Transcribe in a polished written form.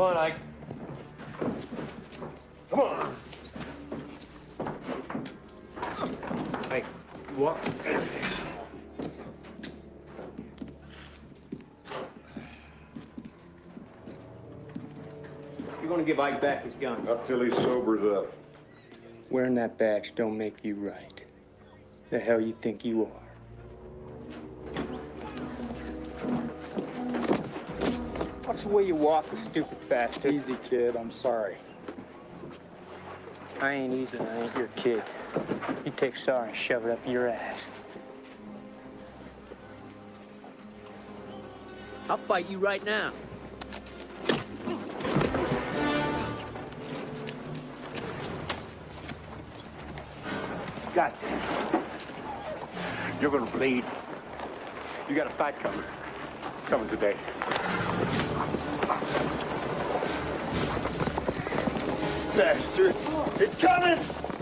on, Ike. Come on. Ike, what? You're gonna give Ike back his gun. Up till he sobers up. Wearing that badge don't make you right. The hell you think you are? Watch the way you walk, you stupid bastard. Easy, kid. I'm sorry. I ain't easy, I ain't your kid. You take sorry and shove it up your ass. I'll fight you right now. God damn. You're gonna bleed. You got a fight coming. Coming today. Bastards! It's coming!